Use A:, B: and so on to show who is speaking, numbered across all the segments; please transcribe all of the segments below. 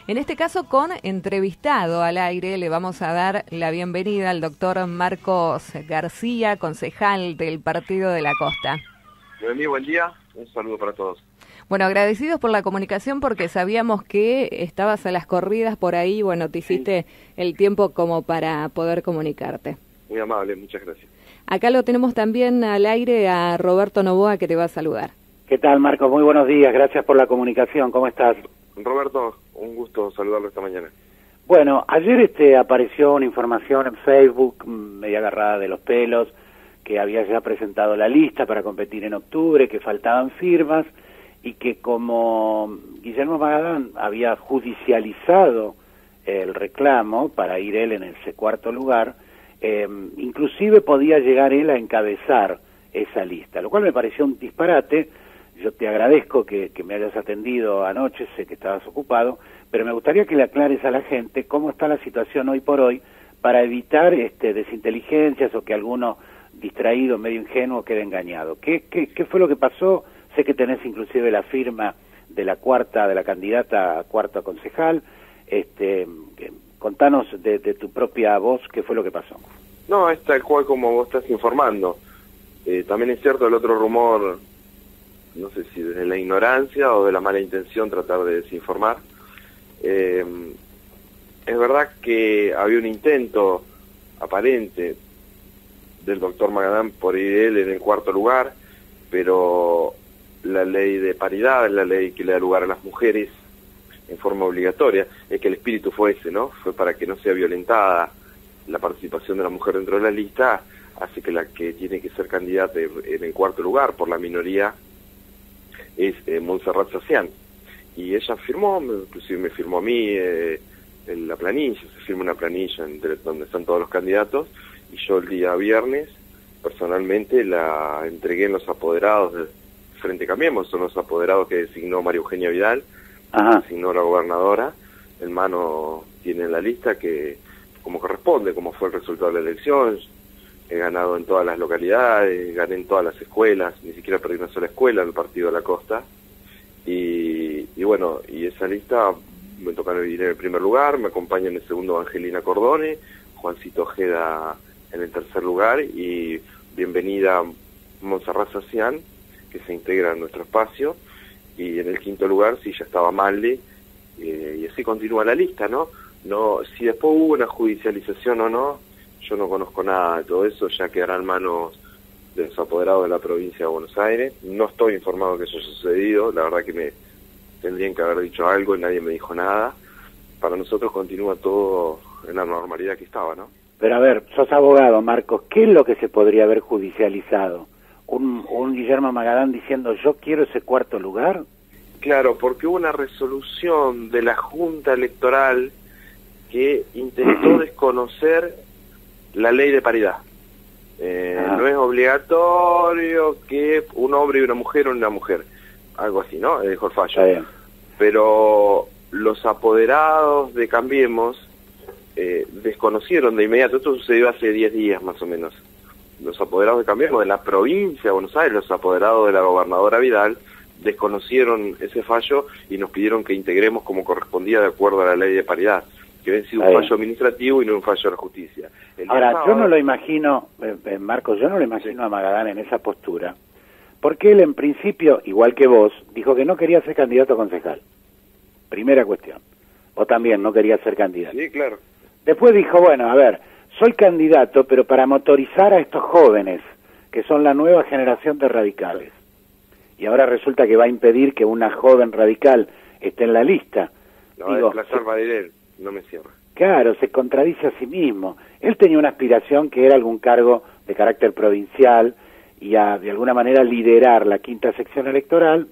A: En este caso con entrevistado al aire, le vamos a dar la bienvenida al doctor Marcos García, concejal del Partido de la Costa.
B: Buen día, un saludo para todos.
A: Bueno, agradecidos por la comunicación porque sabíamos que estabas a las corridas por ahí, bueno, te hiciste el tiempo como para poder comunicarte.
B: Muy amable, muchas gracias.
A: Acá lo tenemos también al aire a Roberto Novoa, que te va a saludar.
C: ¿Qué tal, Marcos? Muy buenos días, gracias por la comunicación, ¿cómo estás?
B: Roberto, un gusto saludarlo esta mañana.
C: Bueno, ayer apareció una información en Facebook, media agarrada de los pelos, que había ya presentado la lista para competir en octubre, que faltaban firmas, y que como Guillermo Magadán había judicializado el reclamo para ir él en ese cuarto lugar, inclusive podía llegar él a encabezar esa lista, lo cual me pareció un disparate. Yo te agradezco que me hayas atendido anoche, sé que estabas ocupado, pero me gustaría que le aclares a la gente cómo está la situación hoy por hoy para evitar desinteligencias o que alguno distraído, medio ingenuo, quede engañado. ¿Qué fue lo que pasó? Sé que tenés inclusive la firma de la candidata a cuarto concejal. Contanos de tu propia voz qué fue lo que pasó.
B: No, es tal cual como vos estás informando. También es cierto el otro rumor, no sé si desde la ignorancia o de la mala intención tratar de desinformar. Es verdad que había un intento aparente del doctor Magadán por ir él en el cuarto lugar, pero la ley de paridad, la ley que le da lugar a las mujeres en forma obligatoria, es que el espíritu fue ese, ¿no? Fue para que no sea violentada la participación de la mujer dentro de la lista, hace que la que tiene que ser candidata en el cuarto lugar por la minoría es Montserrat Sacián. Y ella firmó, inclusive me firmó a mí en la planilla, se firma una planilla donde están todos los candidatos, y yo el día viernes personalmente la entregué en los apoderados de Frente Cambiemos, son los apoderados que designó María Eugenia Vidal, designó la gobernadora. En mano tiene la lista que, como corresponde, como fue el resultado de la elección, he ganado en todas las localidades, gané en todas las escuelas, ni siquiera perdí una sola escuela en el Partido de la Costa, y bueno, y esa lista me toca ir en el primer lugar, me acompaña en el segundo Angelina Cordone, Juancito Ojeda en el tercer lugar, y bienvenida Montserrat Sacián, que se integra en nuestro espacio, y en el quinto lugar sí ya estaba Malde, y así continúa la lista, ¿no? Si después hubo una judicialización o no, yo no conozco nada de todo eso, ya quedará en manos de los apoderados de la provincia de Buenos Aires. No estoy informado que eso haya sucedido, la verdad que me tendrían que haber dicho algo y nadie me dijo nada. Para nosotros continúa todo en la normalidad que estaba, ¿no?
C: Pero a ver, sos abogado, Marcos, ¿qué es lo que se podría haber judicializado? ¿Un Guillermo Magadán diciendo yo quiero ese cuarto lugar?
B: Claro, porque hubo una resolución de la Junta Electoral que intentó desconocer la ley de paridad. No es obligatorio que un hombre y una mujer, algo así, ¿no? Dejó el fallo. Pero los apoderados de Cambiemos desconocieron de inmediato, esto sucedió hace 10 días más o menos, los apoderados de Cambiemos de la provincia de Buenos Aires, los apoderados de la gobernadora Vidal, desconocieron ese fallo y nos pidieron que integremos como correspondía de acuerdo a la ley de paridad, que había sido un fallo administrativo y no un fallo de la justicia.
C: Ahora, yo no lo imagino, Marcos, yo no lo imagino a Magadán en esa postura, porque él en principio, igual que vos, dijo que no quería ser candidato a concejal. Primera cuestión. O también no quería ser candidato.
B: Sí, claro.
C: Después dijo, bueno, a ver, soy candidato, pero para motorizar a estos jóvenes, que son la nueva generación de radicales. Y ahora resulta que va a impedir que una joven radical esté en la lista.
B: Lo va a desplazar Badirel, no me cierra.
C: Claro, se contradice a sí mismo. Él tenía una aspiración que era algún cargo de carácter provincial y de alguna manera liderar la quinta sección electoral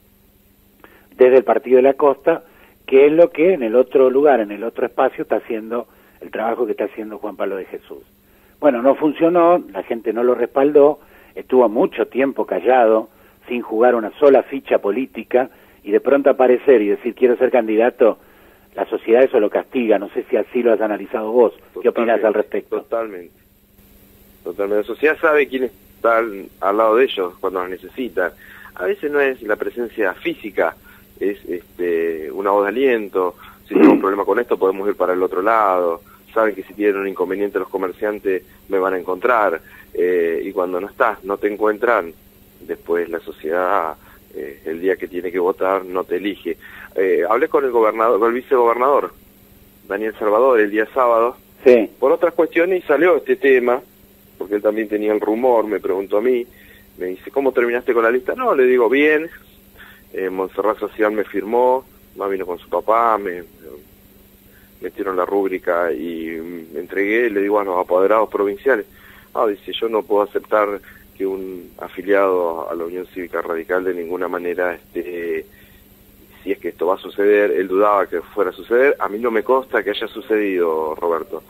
C: desde el Partido de la Costa, que es lo que en el otro lugar, en el otro espacio, está haciendo el trabajo que está haciendo Juan Pablo de Jesús. Bueno, no funcionó, la gente no lo respaldó, estuvo mucho tiempo callado, sin jugar una sola ficha política, y de pronto aparecer y decir quiero ser candidato, la sociedad eso lo castiga. No sé si así lo has analizado vos. ¿Qué opinás al respecto?
B: Totalmente. La sociedad sabe quién está al lado de ellos cuando los necesita. A veces no es la presencia física, es una voz de aliento. si tengo un problema con esto podemos ir para el otro lado, saben que si tienen un inconveniente los comerciantes me van a encontrar, y cuando no estás, no te encuentran, después la sociedad, el día que tiene que votar, no te elige. Hablé con el gobernador, con el vicegobernador, Daniel Salvador, el día sábado,
C: sí,
B: por otras cuestiones, y salió este tema, porque él también tenía el rumor, me preguntó a mí, me dice, ¿cómo terminaste con la lista? No, le digo, bien, Montserrat Social me firmó, más vino con su papá, me metieron la rúbrica y me entregué, le digo a los apoderados provinciales, dice, yo no puedo aceptar que un afiliado a la Unión Cívica Radical de ninguna manera, si es que esto va a suceder, él dudaba que fuera a suceder, a mí no me consta que haya sucedido, Roberto,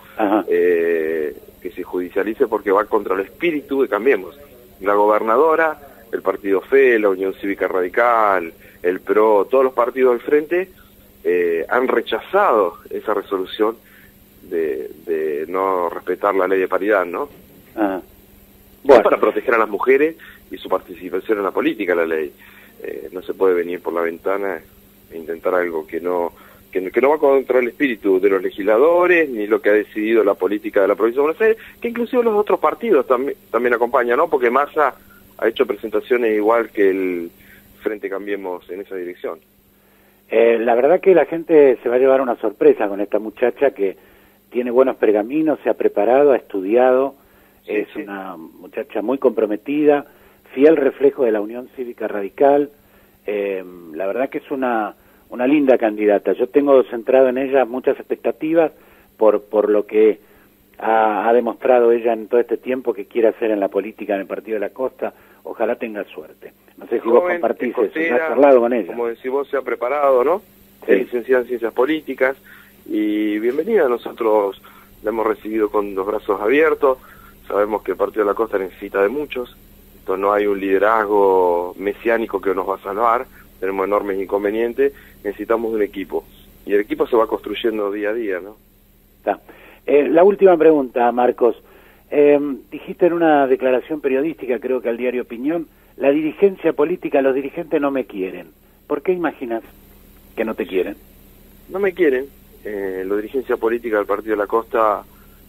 B: que se judicialice porque va contra el espíritu de Cambiemos. La gobernadora, el Partido FE, la Unión Cívica Radical, el PRO, todos los partidos del frente han rechazado esa resolución de no respetar la ley de paridad, ¿no? Bueno, para proteger a las mujeres y su participación en la política, la ley. No se puede venir por la ventana e intentar algo que no va contra el espíritu de los legisladores, ni lo que ha decidido la política de la provincia de Buenos Aires, que inclusive los otros partidos también acompañan, ¿no? Porque Massa ha hecho presentaciones igual que el Frente Cambiemos en esa dirección.
C: La verdad que la gente se va a llevar una sorpresa con esta muchacha que tiene buenos pergaminos, se ha preparado, ha estudiado, es una muchacha muy comprometida, fiel reflejo de la Unión Cívica Radical. La verdad que es una linda candidata. Yo tengo centrado en ella muchas expectativas por lo que ha demostrado ella en todo este tiempo que quiere hacer en la política en el Partido de la Costa. Ojalá tenga suerte. No sé si vos compartís eso, ¿has charlado con ella?
B: Como decís vos, se ha preparado, ¿no?
C: Sí.
B: Es licenciada en Ciencias Políticas y bienvenida. Nosotros la hemos recibido con los brazos abiertos. Sabemos que el Partido de la Costa necesita de muchos. Entonces no hay un liderazgo mesiánico que nos va a salvar. Tenemos enormes inconvenientes. Necesitamos un equipo. Y el equipo se va construyendo día a día, ¿no?
C: Está. La última pregunta, Marcos. Dijiste en una declaración periodística, creo que al diario Opinión, la dirigencia política, los dirigentes no me quieren. ¿Por qué imaginas que no te quieren?
B: No me quieren. La dirigencia política del Partido de la Costa,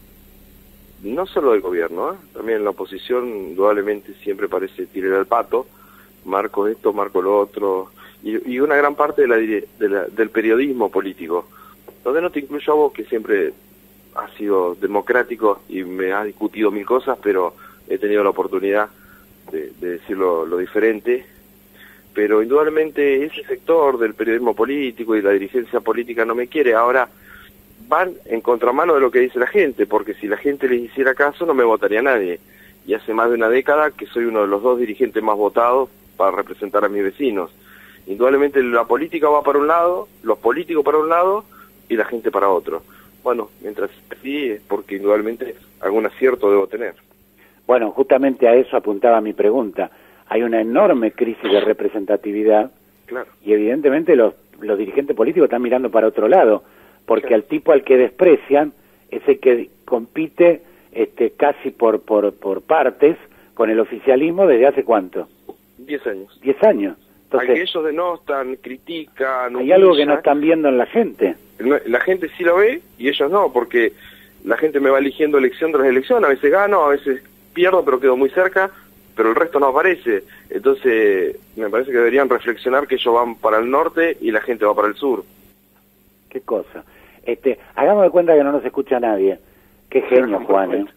B: no solo del gobierno, también la oposición indudablemente siempre parece tirar al pato, marco esto, marco lo otro, y una gran parte del periodismo político, donde no te incluyo a vos, que siempre has sido democrático y me has discutido mil cosas, pero he tenido la oportunidad de decir lo diferente, pero indudablemente ese sector del periodismo político y la dirigencia política no me quiere. Ahora van en contramano de lo que dice la gente, porque si la gente les hiciera caso no me votaría nadie, y hace más de una década que soy uno de los 2 dirigentes más votados para representar a mis vecinos. Indudablemente la política va para un lado, los políticos para un lado y la gente para otro. Bueno, mientras así es porque indudablemente algún acierto debo tener.
C: Bueno, justamente a eso apuntaba mi pregunta. Hay una enorme crisis de representatividad,
B: claro,
C: y evidentemente los dirigentes políticos están mirando para otro lado, porque al tipo al que desprecian es el que compite casi por partes con el oficialismo desde hace ¿cuánto?
B: 10 años.
C: 10 años. Entonces,
B: aquellos denostan, critican,
C: hay algo que no están viendo en la gente.
B: La gente sí lo ve y ellos no, porque la gente me va eligiendo elección tras elección, a veces gano, a veces pierdo, pero quedo muy cerca, pero el resto no aparece. Entonces me parece que deberían reflexionar que ellos van para el norte y la gente va para el sur.
C: Qué cosa. Hagamos de cuenta que no nos escucha nadie. Qué genio, Juan, ¿eh?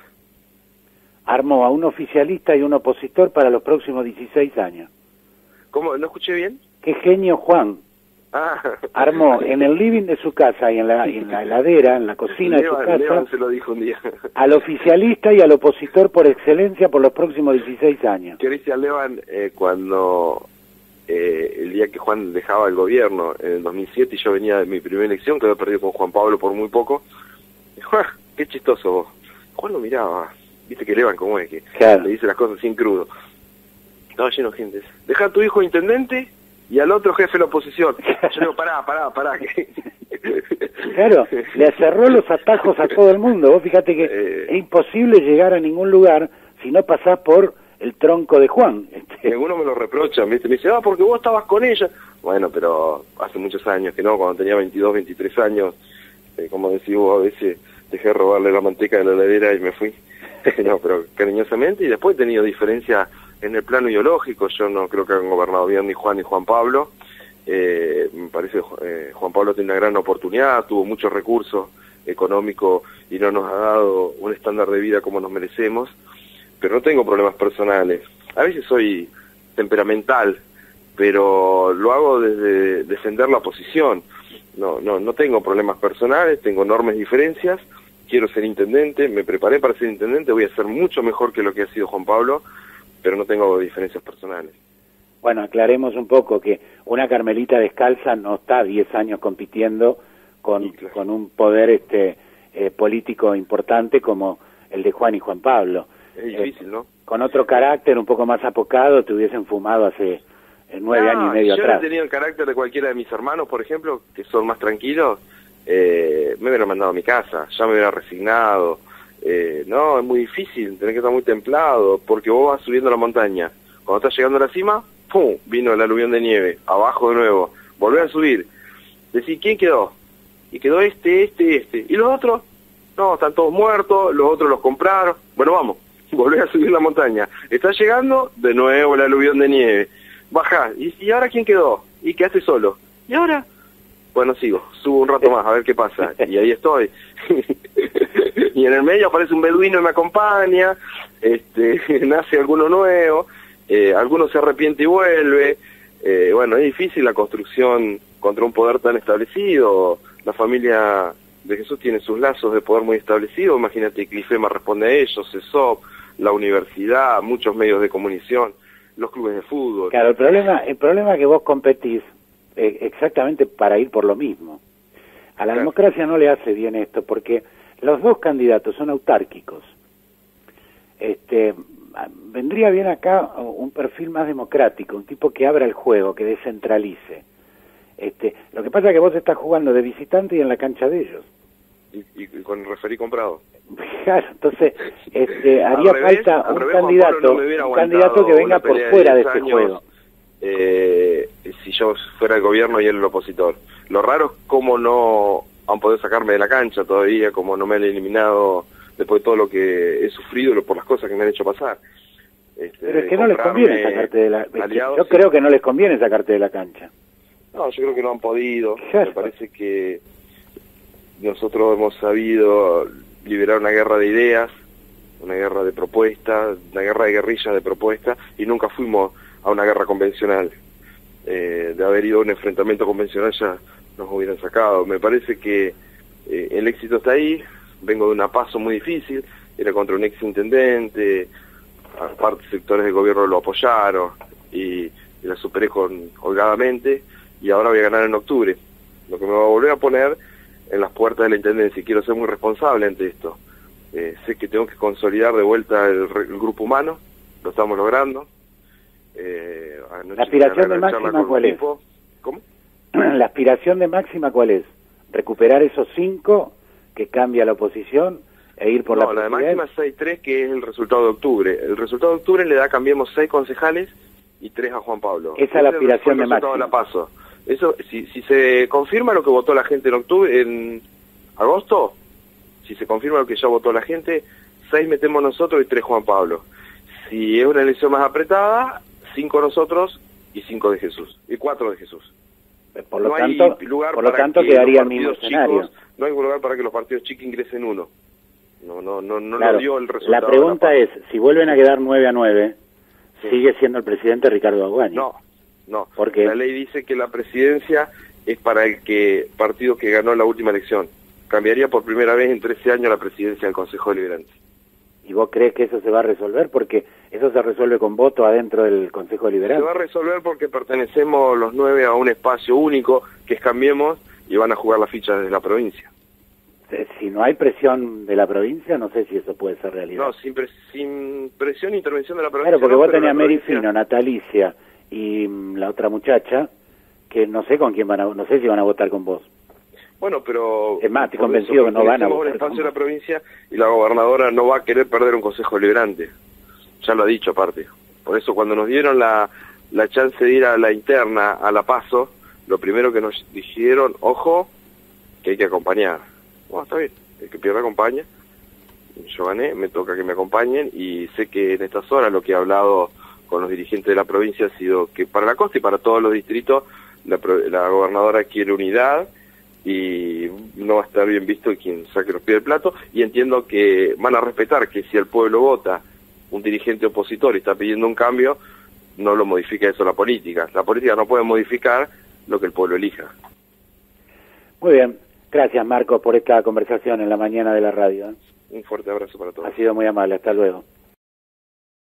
C: Armó a un oficialista y un opositor para los próximos 16 años.
B: ¿Cómo? ¿No escuché bien?
C: Qué genio, Juan. Armó en el living de su casa y en la heladera, en la cocina de su casa,
B: Levan se lo dijo un día,
C: al oficialista y al opositor por excelencia por los próximos 16 años.
B: ¿Qué decía Levan cuando el día que Juan dejaba el gobierno en el 2007 y yo venía de mi primera elección, que había perdido con Juan Pablo por muy poco? Dijo, qué chistoso vos. Juan lo miraba, viste que Levan como es, que
C: claro,
B: le dice las cosas sin crudo. Estaba lleno de gente. Deja a tu hijo intendente y al otro jefe de la oposición. Yo digo, pará.
C: Claro, le cerró los atajos a todo el mundo. Vos fíjate que es imposible llegar a ningún lugar si no pasás por el tronco de Juan.
B: Y algunos me lo reprochan, ¿viste? Me dice, porque vos estabas con ella. Bueno, pero hace muchos años que no, cuando tenía 22, 23 años, como decís vos, a veces dejé de robarle la manteca de la heladera y me fui. No, pero cariñosamente, y después he tenido diferencias en el plano ideológico. Yo no creo que hayan gobernado bien ni Juan Pablo. Me parece que Juan Pablo tiene una gran oportunidad, tuvo muchos recursos económicos y no nos ha dado un estándar de vida como nos merecemos, pero no tengo problemas personales. A veces soy temperamental, pero lo hago desde defender la posición. No tengo problemas personales, tengo enormes diferencias. Quiero ser intendente, me preparé para ser intendente, voy a ser mucho mejor que lo que ha sido Juan Pablo, pero no tengo diferencias personales.
C: Bueno, aclaremos un poco que una Carmelita Descalza no está 10 años compitiendo con un poder político importante como el de Juan y Juan Pablo.
B: Es difícil, ¿no?
C: Con otro carácter, un poco más apocado, te hubiesen fumado hace 9 años y medio atrás.
B: Yo he tenido el carácter de cualquiera de mis hermanos, por ejemplo, que son más tranquilos, me hubieran mandado a mi casa, ya me hubiera resignado. No, es muy difícil, tenés que estar muy templado, porque vos vas subiendo la montaña. Cuando estás llegando a la cima, ¡pum!, vino el aluvión de nieve, abajo de nuevo, volvés a subir. Decís, ¿quién quedó? Y quedó este. ¿Y los otros? No, están todos muertos, los otros los compraron. Bueno, vamos, volvés a subir la montaña. Estás llegando, de nuevo el aluvión de nieve. Bajás, ¿y ahora quién quedó? Y quedaste solo. ¿Y ahora? Bueno, subo un rato más a ver qué pasa. Y ahí estoy. Y en el medio aparece un beduino y me acompaña, nace alguno nuevo, alguno se arrepiente y vuelve. Bueno, es difícil la construcción contra un poder tan establecido. La familia de Jesús tiene sus lazos de poder muy establecidos. Imagínate, Clifema responde a ellos, CESOP, la universidad, muchos medios de comunicación, los clubes de fútbol.
C: Claro, el problema es que vos competís exactamente para ir por lo mismo. A la democracia no le hace bien esto, porque los dos candidatos son autárquicos. Vendría bien acá un perfil más democrático, un tipo que abra el juego, que descentralice. Lo que pasa es que vos estás jugando de visitante y en la cancha de ellos.
B: Y con el referí comprado.
C: Claro, entonces haría falta un candidato que venga por fuera de este juego.
B: Si yo fuera el gobierno y él el opositor. Lo raro es cómo no han podido sacarme de la cancha todavía, como no me han eliminado después de todo lo que he sufrido, por las cosas que me han hecho pasar.
C: Pero es que no les conviene sacarte de la cancha. Yo creo que no les conviene sacarte de la cancha.
B: No, yo creo que no han podido. Me parece que nosotros hemos sabido liberar una guerra de ideas, una guerra de propuestas, una guerra de guerrillas de propuestas, y nunca fuimos a una guerra convencional. De haber ido a un enfrentamiento convencional ya nos hubieran sacado. Me parece que el éxito está ahí. Vengo de una paso muy difícil, era contra un ex intendente, aparte sectores del gobierno lo apoyaron y la superé holgadamente, y ahora voy a ganar en octubre, lo que me va a volver a poner en las puertas de la intendencia, y quiero ser muy responsable ante esto. Sé que tengo que consolidar de vuelta el grupo humano, lo estamos logrando.
C: ¿La aspiración de Máxima cuál es?
B: ¿Cómo?
C: ¿La aspiración de Máxima cuál es? ¿Recuperar esos 5 que cambia la oposición e ir por la presidencia?
B: No, la de Máxima es 6-3, que es el resultado de octubre. El resultado de octubre le da, cambiemos 6 concejales y 3 a Juan Pablo.
C: Esa es la aspiración de Máxima.
B: La paso. Eso, si se confirma lo que votó la gente en agosto, si se confirma lo que ya votó la gente, 6 metemos nosotros y 3 Juan Pablo. Si es una elección más apretada, 5 nosotros y 5 de Jesús, y 4 de Jesús.
C: Por lo tanto quedaría el mismo escenario.
B: No hay lugar para que los partidos chicos ingresen uno. No
C: claro,
B: lo dio el resultado.
C: La pregunta es, si vuelven a quedar 9-9, sí, ¿sigue siendo el presidente Ricardo Aguani?
B: No,
C: porque
B: la ley dice que la presidencia es para el partido que ganó la última elección. Cambiaría por primera vez en 13 años la presidencia del Consejo Deliberante.
C: ¿Y vos crees que eso se va a resolver? Porque eso se resuelve con voto adentro del Consejo Deliberante.
B: Se va a resolver porque pertenecemos los 9 a un espacio único, que es Cambiemos, y van a jugar las fichas de la provincia.
C: Si no hay presión de la provincia, no sé si eso puede ser realidad.
B: No, sin presión e intervención de la provincia.
C: Claro, porque vos tenés a Mary
B: provincia...
C: Fino, Natalicia y la otra muchacha, que no sé con quién no sé si van a votar con vos.
B: Bueno, pero...
C: Es más, estoy convencido que no van a votar.
B: El espacio de la provincia y la gobernadora no va a querer perder un consejo deliberante. Ya lo ha dicho aparte. Por eso cuando nos dieron la chance de ir a la interna, a la PASO, lo primero que nos dijeron, ojo, que hay que acompañar. Bueno, está bien, el que pierde acompaña. Yo gané, me toca que me acompañen, y sé que en estas horas lo que he hablado con los dirigentes de la provincia ha sido que para la costa y para todos los distritos la gobernadora quiere unidad y no va a estar bien visto quien saque los pies del plato, y entiendo que van a respetar que si el pueblo vota un dirigente opositor y está pidiendo un cambio, no lo modifica eso la política. La política no puede modificar lo que el pueblo elija.
C: Muy bien, gracias Marcos por esta conversación en la mañana de la radio.
B: Un fuerte abrazo para todos.
C: Ha sido muy amable, hasta luego.